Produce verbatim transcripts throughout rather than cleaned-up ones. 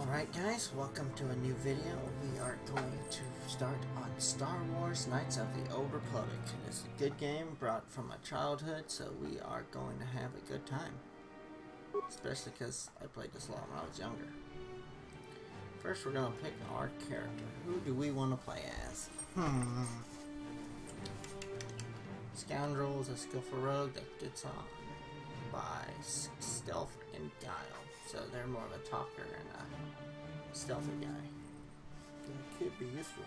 Alright guys, welcome to a new video. We are going to start on Star Wars Knights of the Old Republic. It's a good game brought from my childhood, so we are going to have a good time. Especially because I played this a lot when I was younger. First we're going to pick our character. Who do we want to play as? Hmm. Scoundrel is a skillful rogue that gets on by stealth and guile. So they're more of a talker and a stealthy guy. That could be useful.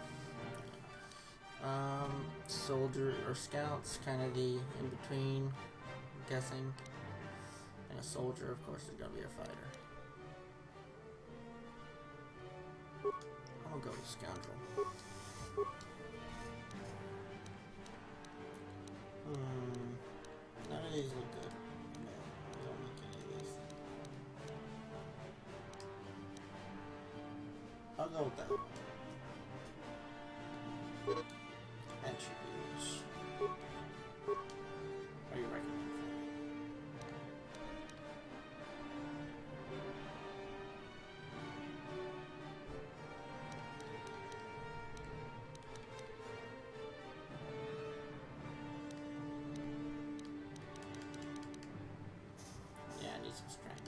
Um, soldier or scout's kind of the in-between, I'm guessing. And a soldier, of course, is going to be a fighter. I'll go with scoundrel. Hmm. None of these look good. No, I don't like any of these. I'll go with that. Attributes. What do you recommend for me? Yeah, I need some strength.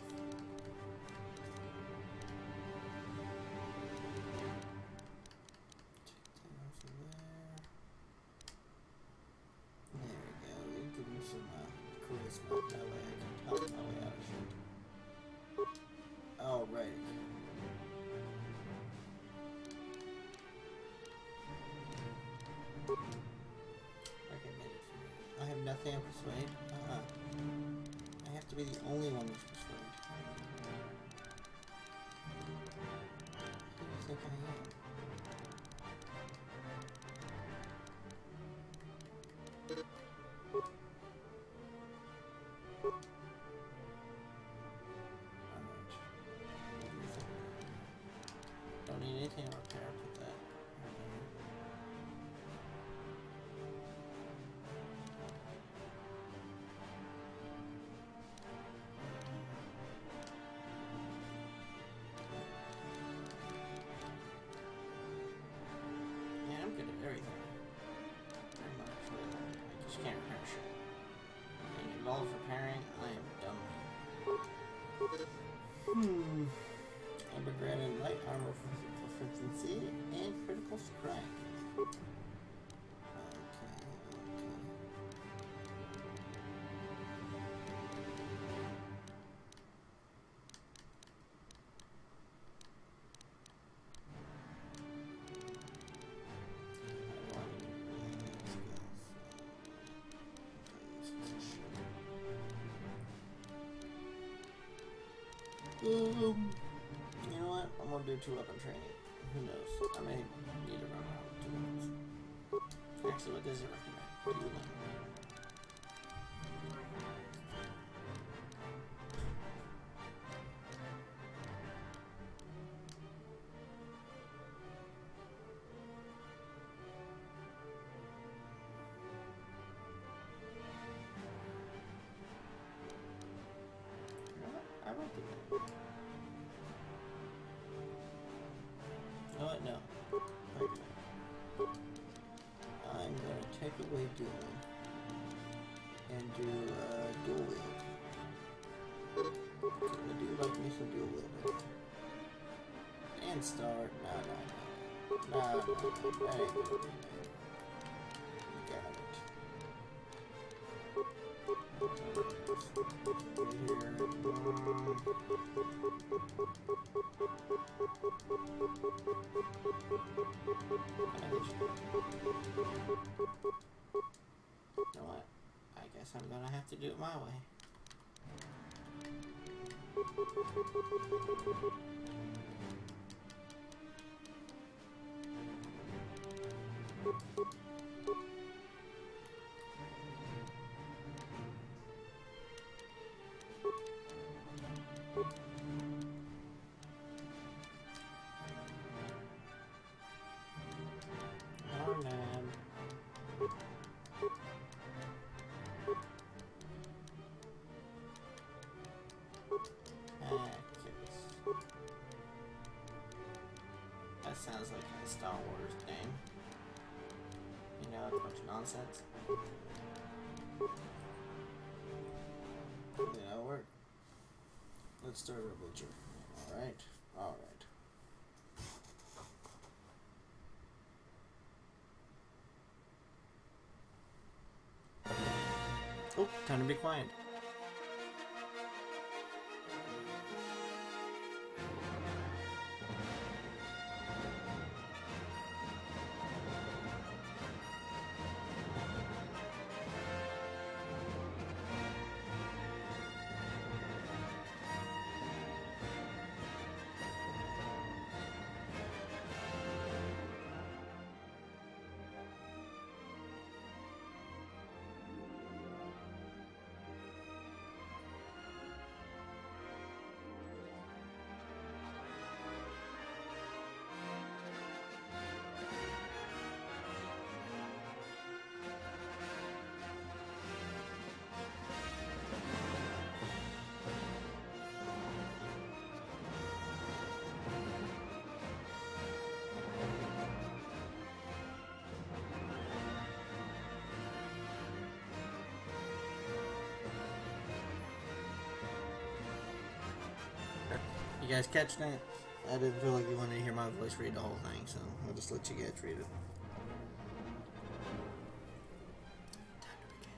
Alright. Recommended for me. I have nothing on persuade. Uh-huh. I have to be the only one with persuade. Who do you think I am? Don't need anything to repair, put that. Yeah, I'm good at everything. Pretty much. I just can't repair shit. When it involves repairing, I am done. Hmm. Amber granted light armor proficiency and critical strike. Okay, okay. Um, you know what? I'm gonna do two weapon training. Who knows? I may need to run around with two weapons. Actually, what does it recommend? What do you want? I won't do that. Oh, what? No. Okay. I'm going to take away dueling and do uh, dual wield. I do like me some dual wielding. And start. No, no, no. No, no, no. That ain't gonna be bad. Got it. You know what? I guess I'm gonna have to do it my way. Oh man. That sounds like a Star Wars game. You know, a bunch of nonsense. Yeah, that'll work. Let's start our butcher. Alright, alright. Oh, time to be quiet. You guys catch that? I didn't feel like you wanted to hear my voice read the whole thing, so I'll just let you guys read it. Time to begin.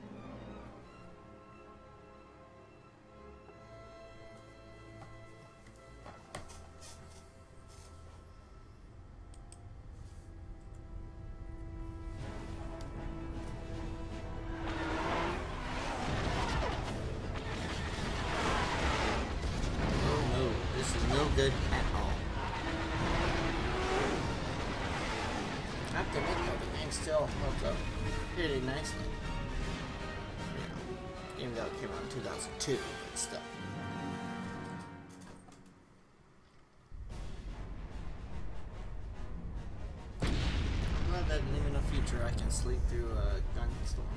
Good at all. I have to admit though, the game still holds up pretty nicely. You know, even though it came out in two thousand two, but still. I'm glad that in the future I can sleep through a gun storm.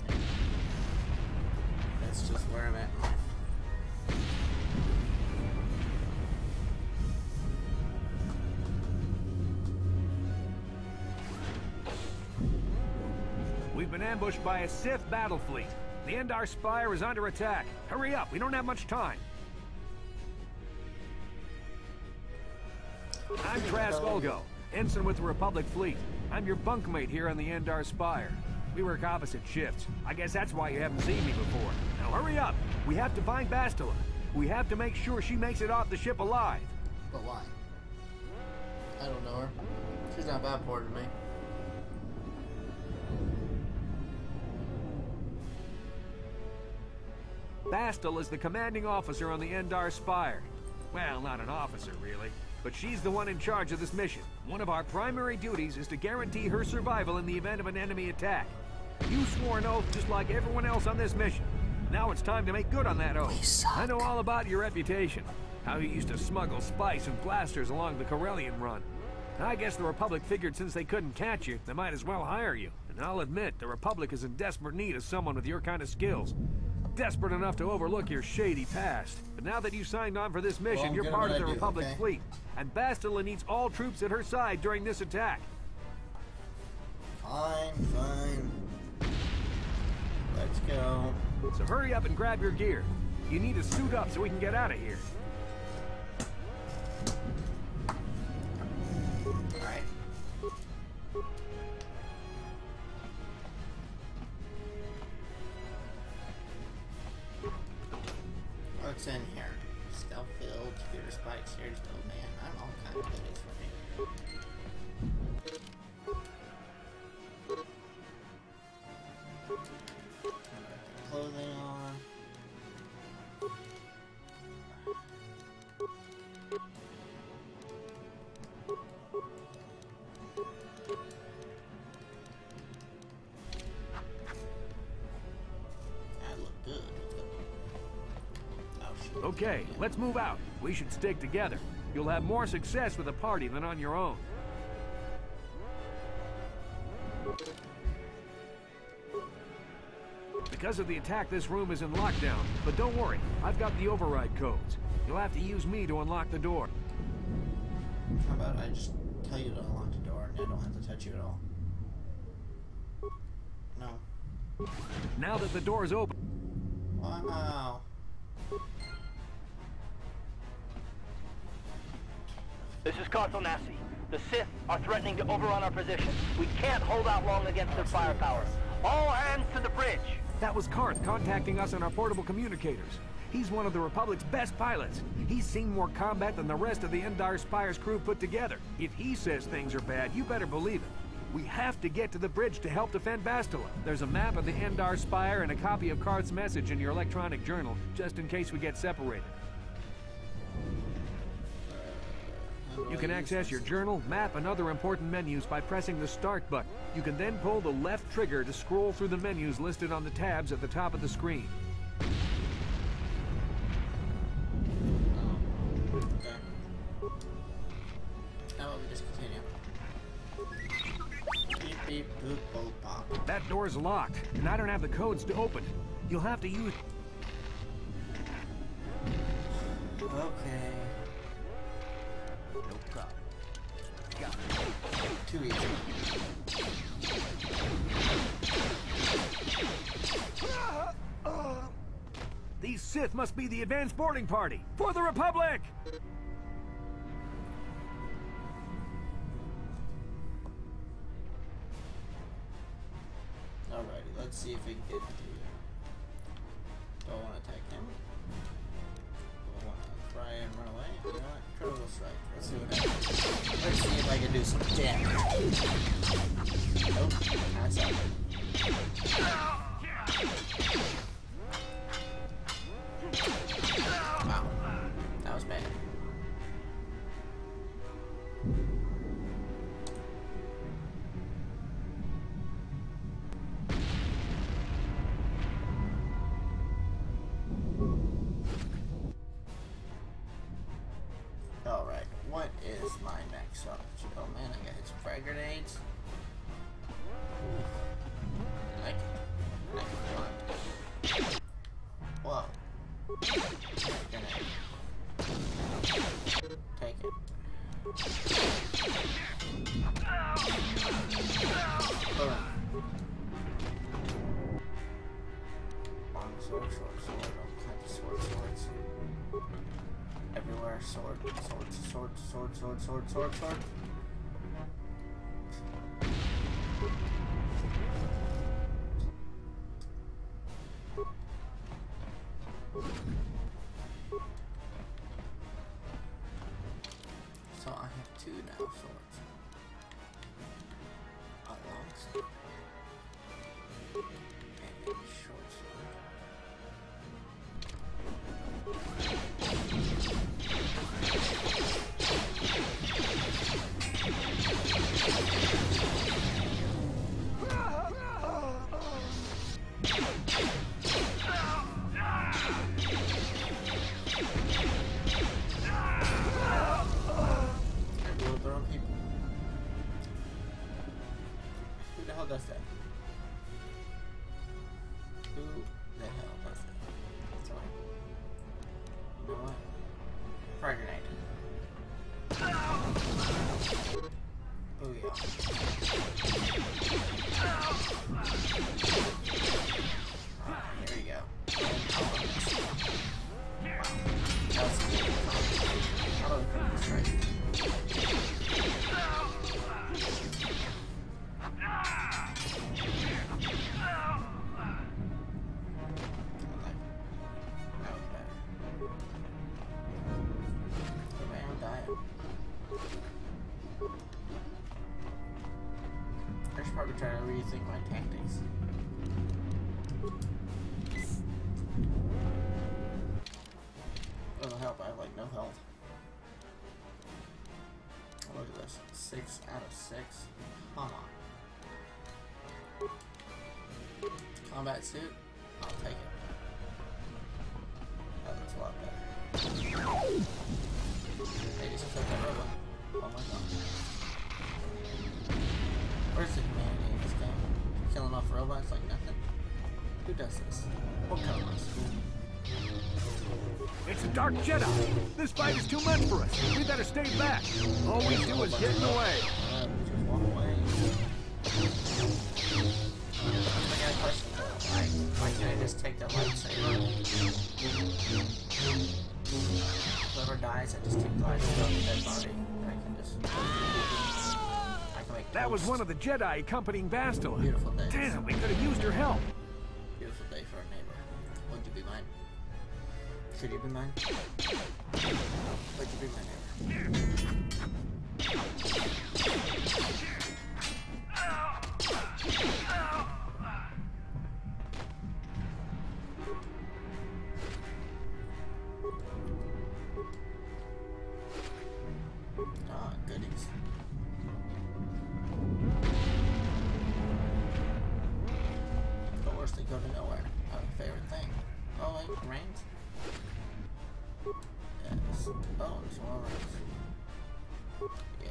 That's just where I'm at in life. We've been ambushed by a Sith battle fleet. The Endar Spire is under attack. Hurry up, we don't have much time. I'm Trask Olgo, ensign with the Republic fleet. I'm your bunkmate here on the Endar Spire. We work opposite shifts. I guess that's why you haven't seen me before. Now hurry up. We have to find Bastila. We have to make sure she makes it off the ship alive. But why? I don't know her. She's not that important to me. Bastila is the commanding officer on the Endar Spire. Well, not an officer, really. But she's the one in charge of this mission. One of our primary duties is to guarantee her survival in the event of an enemy attack. You swore an oath just like everyone else on this mission. Now it's time to make good on that oath. I know all about your reputation. How you used to smuggle spice and blasters along the Corellian run. I guess the Republic figured since they couldn't catch you, they might as well hire you. And I'll admit, the Republic is in desperate need of someone with your kind of skills. Desperate enough to overlook your shady past. But now that you signed on for this mission, well, you're part of the do, Republic okay? fleet. And Bastila needs all troops at her side during this attack. Fine, fine. Let's go. So hurry up and grab your gear. You need to suit up so we can get out of here. Alright. What's in here? Stealth field, computer spikes, here's the man. I'm all kinds of goodies for me. Clothing on. That looked good. Okay, let's move out. We should stick together. You'll have more success with a party than on your own. Because of the attack, this room is in lockdown. But don't worry, I've got the override codes. You'll have to use me to unlock the door. How about I just tell you to unlock the door and I don't have to touch you at all? No. Now that the door's open... Wow. This is Carthel Nassi. The Sith are threatening to overrun our position. We can't hold out long against their firepower. All hands to the bridge! That was Karth contacting us on our portable communicators. He's one of the Republic's best pilots. He's seen more combat than the rest of the Endar Spire's crew put together. If he says things are bad, you better believe it. We have to get to the bridge to help defend Bastila. There's a map of the Endar Spire and a copy of Karth's message in your electronic journal, just in case we get separated. You can access your journal, map, and other important menus by pressing the Start button. You can then pull the left trigger to scroll through the menus listed on the tabs at the top of the screen. Okay. How about we just continue? Beep, beep, boop, boop, pop. That door's locked, and I don't have the codes to open it. You'll have to use... Okay. No problem. Got it. Too easy. These Sith must be the advanced boarding party! For the Republic! Alrighty, let's see if we can get to you. Do I want to attack him? Do I want to try and run away? You know what? Critical strike. Let's see what happens. Let's see if I can do some damage. Nope, that's up. Wow, that was bad. Alright, what is my next option? Oh man, I got hit some frag grenades. Ooh. I like it. I like it. Whoa. Grenade. Take it. Boom. Long sword, short sword, all kinds of sword, swords. Everywhere, sword, sword, sword, sword, sword, sword, sword, sword. So I have two now swords. A long sword. And a short sword. Who the hell does that? Who the hell does that? That's right. You know what? Frag grenade. Booyah. Alright, here we go. Wow. That was good. How do I put this right? I should probably try to rethink my tactics. It'll help, I have like no health. Look at this. Six out of six. Come on. Combat suit? I'll take it. That looks a lot better. They just took that robot. Oh my god. Where's the humanity in this game? Killing off robots like nothing? Who does this? What colors? It's a Dark Jedi! This fight is too much for us! We better stay back! All we do is get in the way! Uh, just walk away. I got a question though. Why, why can't I just take the lightsaber? Whoever dies, I just take the lightsaber off the dead body. I can just... I can make That was one of the Jedi accompanying Bastila. Beautiful day. Damn, we could have used her help. Beautiful day for a neighbor. Would you be mine? Should you be mine? Would you be my neighbor? Ah, goodies. Of course, they go to nowhere. Our favorite thing. Oh, wait, it rains? Yes. Oh, there's more rains. Yes.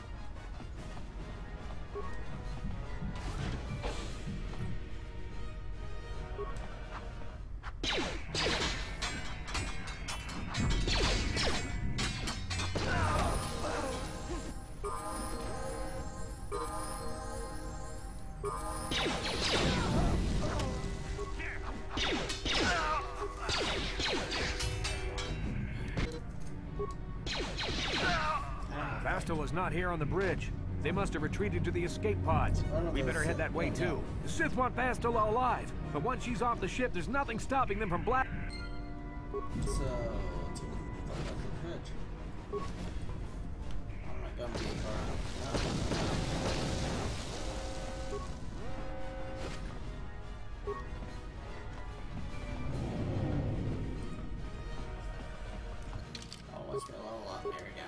Bastila's not here on the bridge. They must have retreated to the escape pods. We better head that way too. The Sith want Bastila alive, but once she's off the ship, there's nothing stopping them from black. So, to the bridge. I'm not gonna be around. Oh, what's the level up? There we go.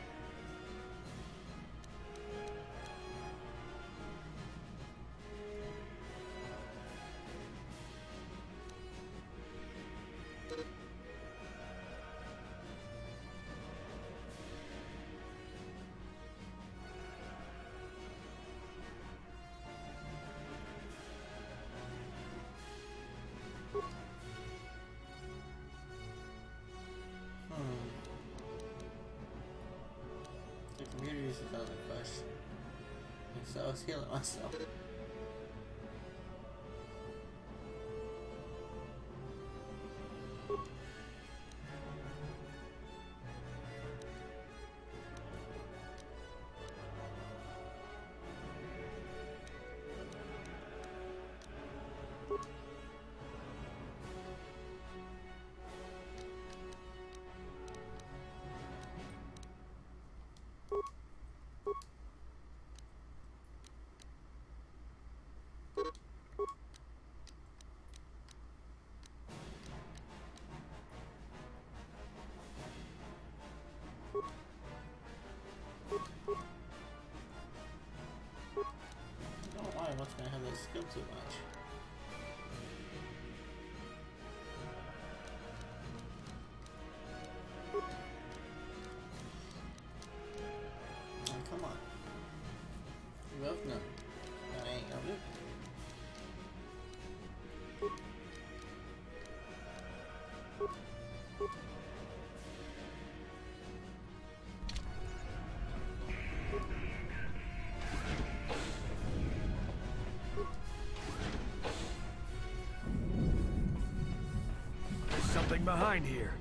The computer uses another question. So I was healing myself. What's gonna have that skill too much? Oh, come on. You both know. That ain't gonna do. Behind here.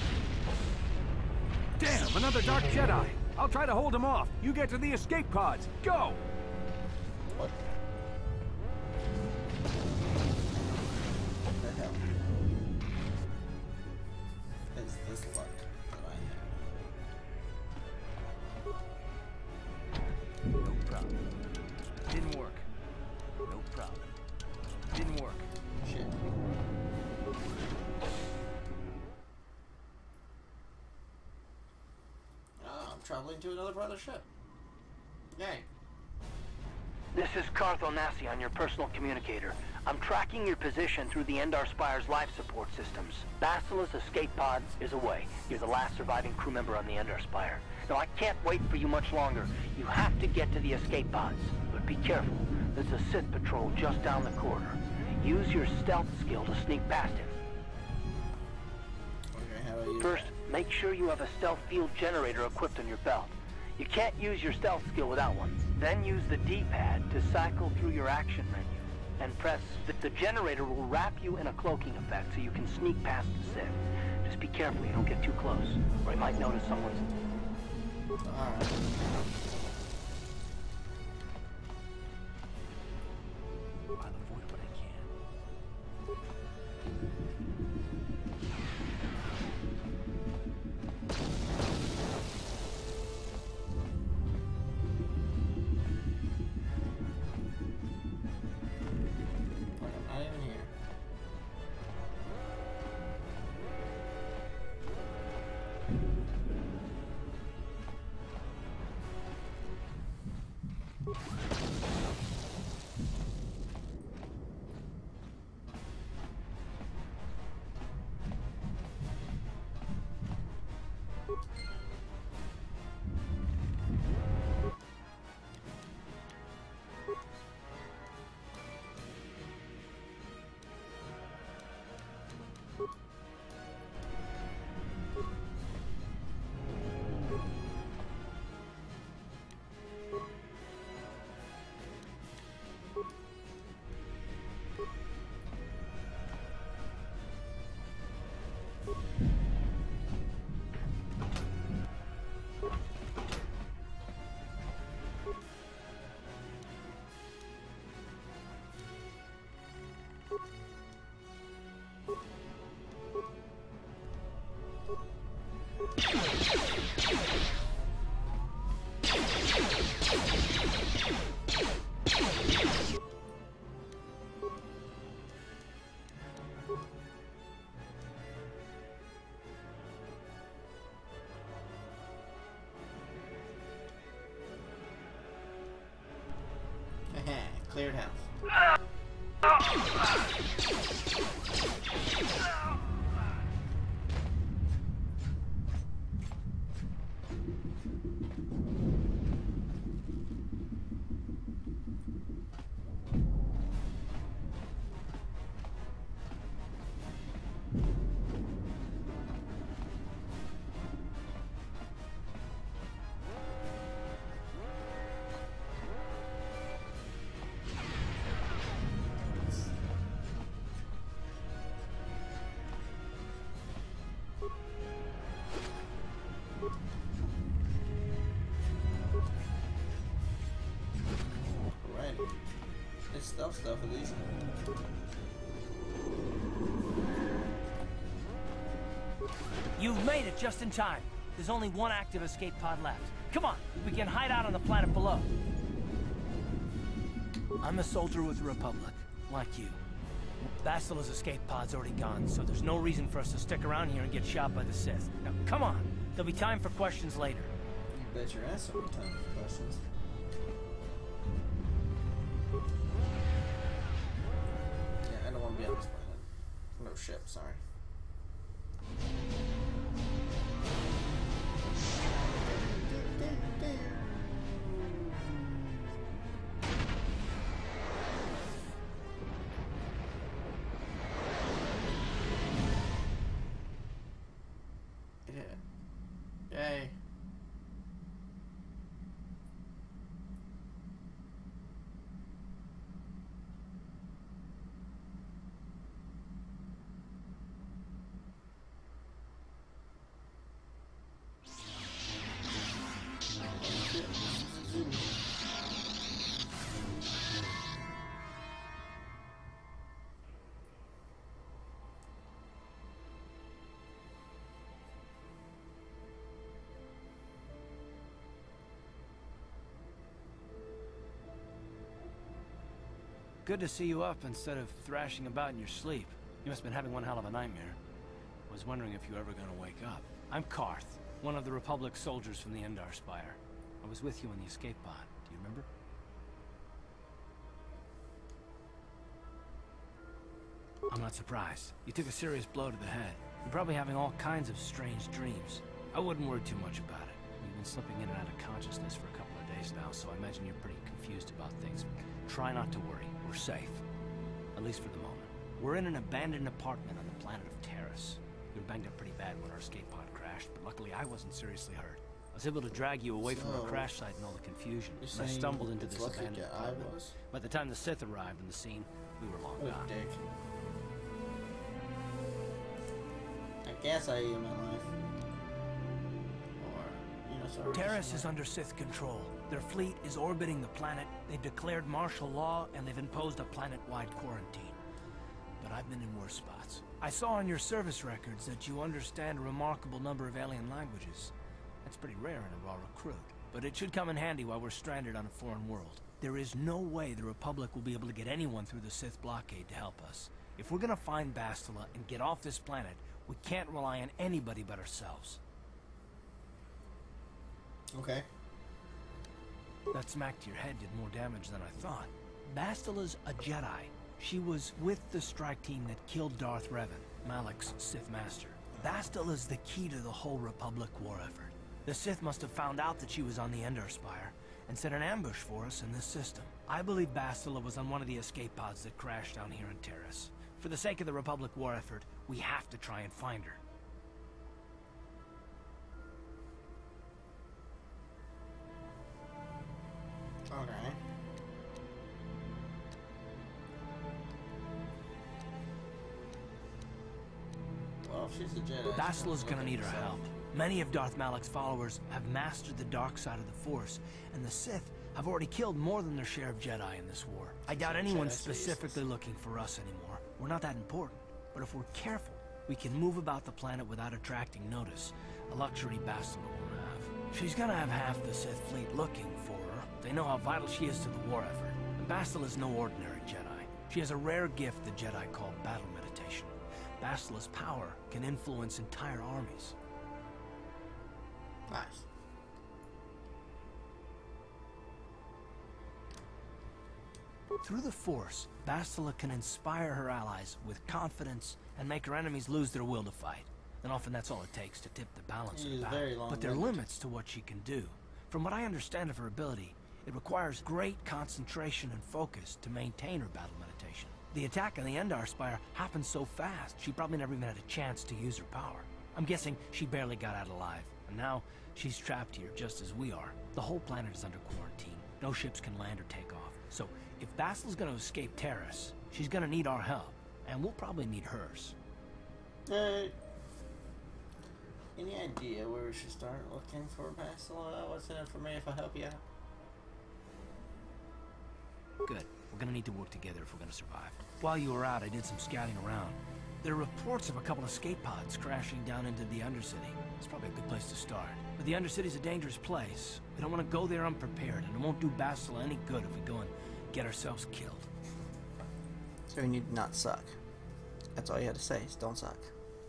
Damn, another Dark Jedi. I'll try to hold him off. You get to the escape pods. Go! What? What the hell? Is this luck that I have? No problem. Didn't work. No problem. Didn't work. Shit. Traveling to another brother ship. Yay. This is Carthel Nassi on your personal communicator. I'm tracking your position through the Endar Spire's life support systems. Bastila's escape pod is away. You're the last surviving crew member on the Endar Spire. Now, I can't wait for you much longer. You have to get to the escape pods. But be careful. There's a Sith patrol just down the corridor. Use your stealth skill to sneak past him. Okay, how do I sure you have a stealth field generator equipped on your belt. You can't use your stealth skill without one. Then use the D-pad to cycle through your action menu. And press the, the generator will wrap you in a cloaking effect so you can sneak past the Sith. Just be careful you don't get too close, or you might notice someone's... Alright. I'll avoid what I can. Like, I'm not even here. Cleared house. It's stealth stuff at least. You've made it just in time. There's only one active escape pod left. Come on, we can hide out on the planet below. I'm a soldier with the Republic, like you. Bastila's escape pod's already gone, so there's no reason for us to stick around here and get shot by the Sith. Now, come on. There'll be time for questions later. You bet your ass there'll be time for questions. Yeah, I don't want to be on this planet. No ship, sorry. Yay. Good to see you up instead of thrashing about in your sleep. You must have been having one hell of a nightmare. I was wondering if you were ever gonna wake up. I'm Carth, one of the Republic soldiers from the Endar Spire. I was with you in the escape pod. Do you remember? I'm not surprised. You took a serious blow to the head. You're probably having all kinds of strange dreams. I wouldn't worry too much about it. You've been slipping in and out of consciousness for a couple of days now, so I imagine you're pretty confused about things. Try not to worry. We're safe. At least for the moment. We're in an abandoned apartment on the planet of Terrace. been banged up pretty bad when our escape pod crashed, but luckily I wasn't seriously hurt. I was able to drag you away so, from our crash site and all the confusion. And I stumbled into this abandoned apartment. By the time the Sith arrived on the scene, we were long oh, gone. Dick. I guess I owe my life. Or, you know, sorry. Terrace is under Sith control. Their fleet is orbiting the planet. They've declared martial law, and they've imposed a planet-wide quarantine. But I've been in worse spots. I saw on your service records that you understand a remarkable number of alien languages. That's pretty rare in a raw recruit, but it should come in handy while we're stranded on a foreign world. There is no way the Republic will be able to get anyone through the Sith blockade to help us. If we're gonna find Bastila and get off this planet, we can't rely on anybody but ourselves. Okay. That smack to your head did more damage than I thought. Bastila's a Jedi. She was with the strike team that killed Darth Revan, Malak's Sith Master. Bastila's the key to the whole Republic war effort. The Sith must have found out that she was on the Endar Spire and set an ambush for us in this system. I believe Bastila was on one of the escape pods that crashed down here in Terrace. For the sake of the Republic war effort, we have to try and find her. Okay. Well, if she's a Jedi, Bastila's gonna need our help. Many of Darth Malak's followers have mastered the dark side of the Force, and the Sith have already killed more than their share of Jedi in this war. I doubt anyone's specifically looking for us anymore. We're not that important. But if we're careful, we can move about the planet without attracting notice, a luxury Bastila won't have. She's gonna have half the Sith fleet looking for her. They know how vital she is to the war effort. And Bastila's no ordinary Jedi. She has a rare gift the Jedi call battle meditation. Bastila's power can influence entire armies. Nice. Through the Force, Bastila can inspire her allies with confidence and make her enemies lose their will to fight. And often that's all it takes to tip the balance of the battle. But there are limits to what she can do. From what I understand of her ability, it requires great concentration and focus to maintain her battle meditation. The attack on the Endar Spire happened so fast, she probably never even had a chance to use her power. I'm guessing she barely got out alive. And now, she's trapped here just as we are. The whole planet is under quarantine. No ships can land or take off. So, if Bastila's gonna escape Terrace, she's gonna need our help. And we'll probably need hers. Hey. Any idea where we should start looking for Bastila? What's in it for me if I help you out? Good. We're gonna need to work together if we're gonna survive. While you were out, I did some scouting around. There are reports of a couple of escape pods crashing down into the Undercity. It's probably a good place to start. But the Undercity's a dangerous place. We don't want to go there unprepared, and it won't do Bastila any good if we go and get ourselves killed. So we need to not suck. That's all you had to say, is don't suck.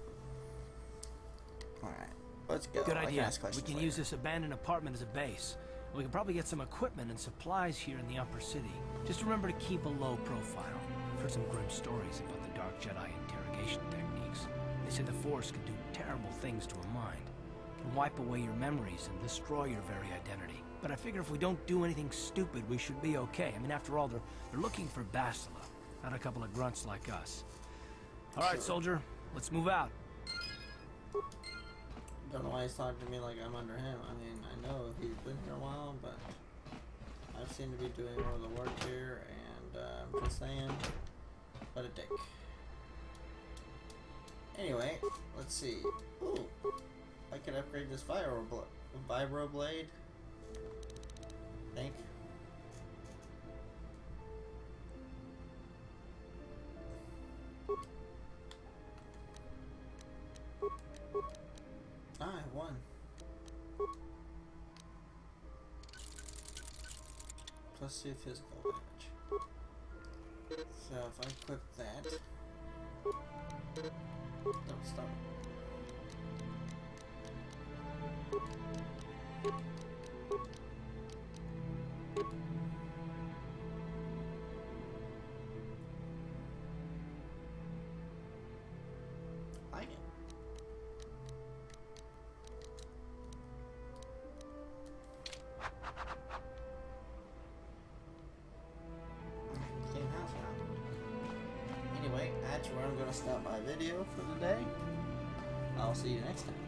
Alright, let's go. Good idea. We can later. use this abandoned apartment as a base. We can probably get some equipment and supplies here in the Upper City. Just remember to keep a low profile. I've heard some grim stories about the Dark Jedi interrogation techniques. They say the Force can do terrible things to a mind. It can wipe away your memories and destroy your very identity. But I figure if we don't do anything stupid, we should be okay. I mean, after all, they're, they're looking for Bastila, not a couple of grunts like us. All right, soldier, let's move out. Don't know why he's talking to me like I'm under him. I mean, I know he's been here a while, but I seem to be doing more of the work here, and uh, I'm just saying, what a dick. Anyway, let's see. Ooh, I could upgrade this vibro, bl vibro blade. I think. Ah, I won. Plus two physical damage. So if I equip that, don't stop. Like it. Clean house now. Anyway, that's where I'm gonna stop my video for the day. I'll see you next time.